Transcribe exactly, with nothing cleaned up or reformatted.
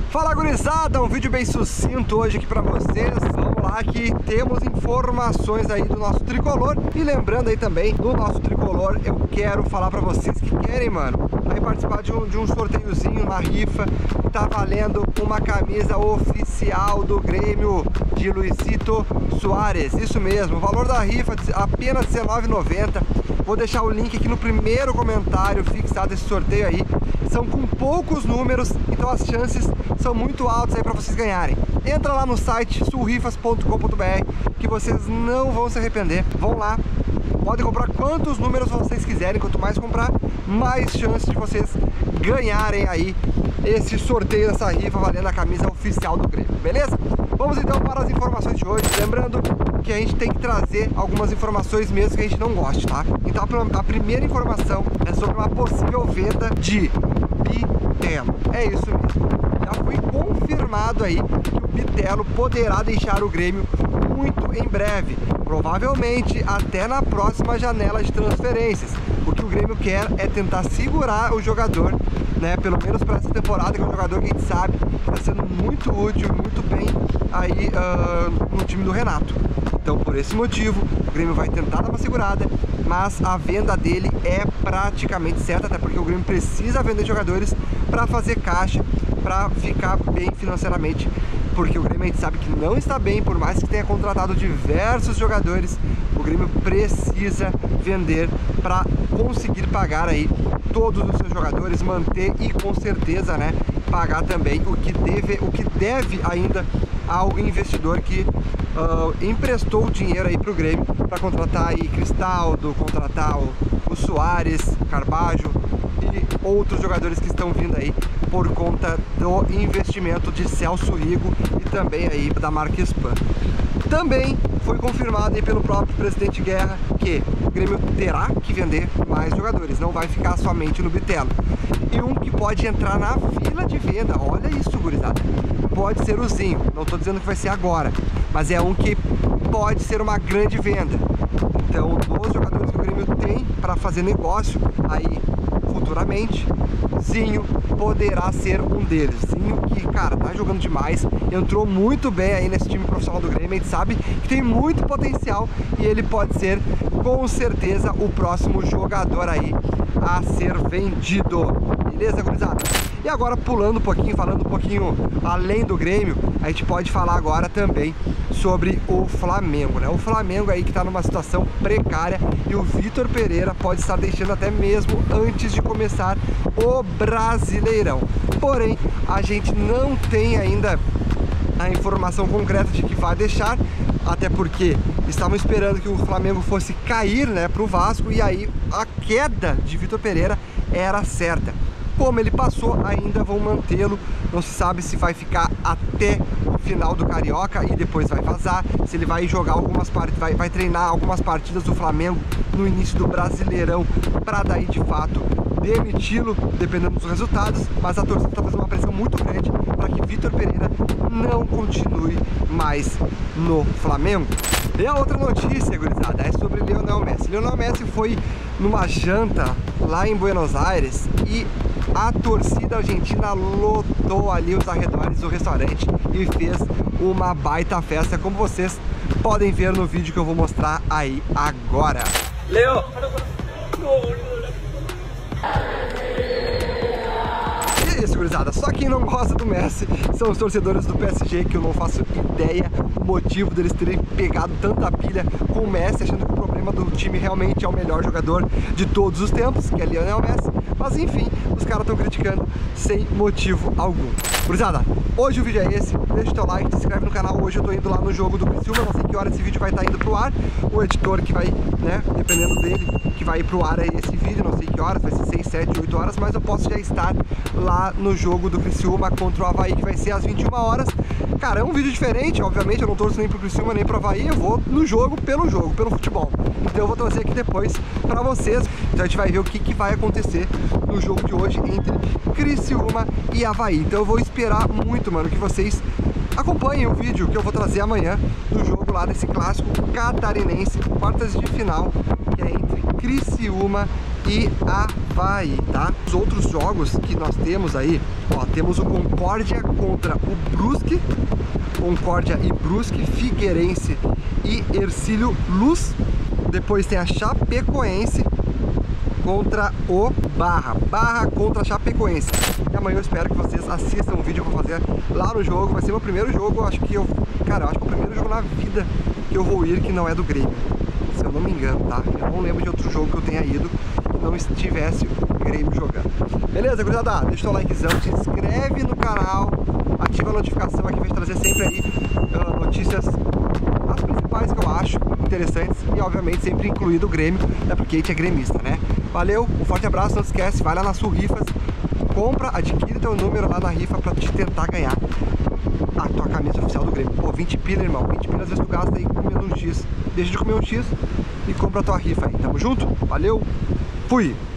Fala, gurizada, um vídeo bem sucinto hoje aqui pra vocês. Vamos lá que temos informações aí do nosso tricolor. E lembrando aí também, do nosso tricolor, eu quero falar pra vocês que querem, mano, aí participar de um, de um sorteiozinho, uma rifa, que tá valendo uma camisa oficial do Grêmio de Luizito Soares. Isso mesmo, o valor da rifa apenas dezenove reais e noventa centavos. Vou deixar o link aqui no primeiro comentário fixado esse sorteio aí. São com poucos números, então as chances são muito altas aí para vocês ganharem. Entra lá no site sulrifas ponto com ponto br que vocês não vão se arrepender. Vão lá, podem comprar quantos números vocês quiserem. Quanto mais comprar, mais chances de vocês ganharem aí esse sorteio dessa rifa valendo a camisa oficial do Grêmio, beleza? Vamos então para as informações de hoje. Lembrando que a gente tem que trazer algumas informações mesmo que a gente não goste, tá? Então a primeira informação é sobre uma possível venda de Bitelo. É isso mesmo. Já foi confirmado aí que o Bitelo poderá deixar o Grêmio muito em breve, provavelmente até na próxima janela de transferências. O que o Grêmio quer é tentar segurar o jogador, né, pelo menos para essa temporada, que é um jogador que a gente sabe que está sendo muito útil, muito bem aí uh, no time do Renato. Então, por esse motivo, o Grêmio vai tentar dar uma segurada, mas a venda dele é praticamente certa, até porque o Grêmio precisa vender jogadores para fazer caixa, para ficar bem financeiramente, porque o Grêmio a gente sabe que não está bem, por mais que tenha contratado diversos jogadores, o Grêmio precisa vender para conseguir pagar aí todos os seus jogadores, manter e com certeza, né, pagar também o que deve, o que deve ainda ao investidor que uh, emprestou o dinheiro aí para o Grêmio para contratar aí Cristaldo, contratar o, o Soares, Carbajo e outros jogadores que estão vindo aí por conta do investimento de Celso Rigo e também aí da marca Spam. Também foi confirmado aí pelo próprio presidente Guerra que o Grêmio terá que vender mais jogadores, não vai ficar somente no Bitelo. E um que pode entrar na fila de venda, olha isso, gurizada, pode ser o Zinho. Não estou dizendo que vai ser agora, mas é um que pode ser uma grande venda. Então, dos jogadores que o Grêmio tem para fazer negócio aí futuramente, Zinho poderá ser um deles. Zinho que, cara, tá jogando demais, entrou muito bem aí nesse time profissional do Grêmio, a gente sabe que tem muito potencial e ele pode ser, com certeza, o próximo jogador aí a ser vendido. Beleza, gurizada? E agora, pulando um pouquinho, falando um pouquinho além do Grêmio, a gente pode falar agora também sobre o Flamengo, né? O Flamengo aí que tá numa situação precária e o Vitor Pereira pode estar deixando até mesmo antes de começar o Brasileirão. Porém, a gente não tem ainda a informação concreta de que vai deixar, até porque estavam esperando que o Flamengo fosse cair, né, pro Vasco, e aí a queda de Vitor Pereira era certa. Como ele passou, ainda vão mantê-lo, não se sabe se vai ficar até o final do Carioca e depois vai vazar, se ele vai jogar algumas partidas, vai, vai treinar algumas partidas do Flamengo no início do Brasileirão, para daí de fato demiti-lo, dependendo dos resultados, mas a torcida está fazendo uma pressão muito grande para que Vitor Pereira não continue mais no Flamengo. E a outra notícia, gurizada, é sobre Lionel Messi. Lionel Messi foi numa janta lá em Buenos Aires e a torcida argentina lotou ali os arredores do restaurante e fez uma baita festa, como vocês podem ver no vídeo que eu vou mostrar aí agora. Leo! E é isso, gurizada. Só quem não gosta do Messi são os torcedores do P S G, que eu não faço ideia o motivo deles terem pegado tanta pilha com o Messi, achando que o problema do time realmente é o melhor jogador de todos os tempos, que é Lionel Messi. Mas enfim, os caras estão criticando sem motivo algum. Gurizada, hoje o vídeo é esse. Deixa o teu like, se inscreve no canal. Hoje eu tô indo lá no jogo do Criciúma, não sei que hora esse vídeo vai estar indo pro ar. O editor que vai, né, dependendo dele, que vai ir pro ar aí esse vídeo, não sei que horas, vai ser seis, sete, oito horas, mas eu posso já estar lá no jogo do Criciúma contra o Avaí, que vai ser às vinte e uma horas. Cara, é um vídeo diferente, obviamente, eu não torço nem pro Criciúma, nem pro Avaí, eu vou no jogo, pelo jogo, pelo futebol. Então eu vou trazer aqui depois pra vocês, então a gente vai ver o que, que vai acontecer no jogo de hoje entre Criciúma e Avaí. Então eu vou esperar muito, mano, que vocês acompanhem o vídeo que eu vou trazer amanhã do jogo lá desse clássico catarinense, quartas de final, que é entre Criciúma e Avaí, tá? Os outros jogos que nós temos aí, ó, temos o Concórdia contra o Brusque, Concórdia e Brusque, Figueirense e Hercílio Luz. Depois tem a Chapecoense contra o Barra, Barra contra a Chapecoense. E amanhã eu espero que vocês assistam o vídeo que eu vou fazer lá no jogo. Vai ser meu primeiro jogo, acho que eu... Cara, eu acho que é o primeiro jogo na vida que eu vou ir que não é do Grêmio, se eu não me engano, tá? Eu não lembro de outro jogo que eu tenha ido que não estivesse o Grêmio jogando. Beleza, gurizada? Deixa o seu likezão, se inscreve no canal, ativa a notificação aqui, vai trazer sempre aí uh, notícias, as principais que eu acho interessantes e obviamente sempre incluído o Grêmio, até porque a gente é gremista, né? Valeu, um forte abraço, não esquece, vai lá na Surrifas, compra, adquire teu número lá na rifa pra te tentar ganhar a tua camisa oficial do Grêmio. Pô, vinte pila, irmão, vinte pila às vezes tu gasta aí comendo um X, deixa de comer um X e compra a tua rifa aí, tamo junto? Valeu, fui!